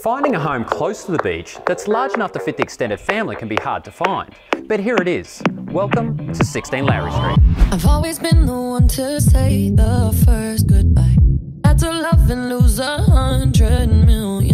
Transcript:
Finding a home close to the beach that's large enough to fit the extended family can be hard to find. But here it is. Welcome to 16 Lowry Street. I've always been the one to say the first goodbye. Had to love and lose 100 million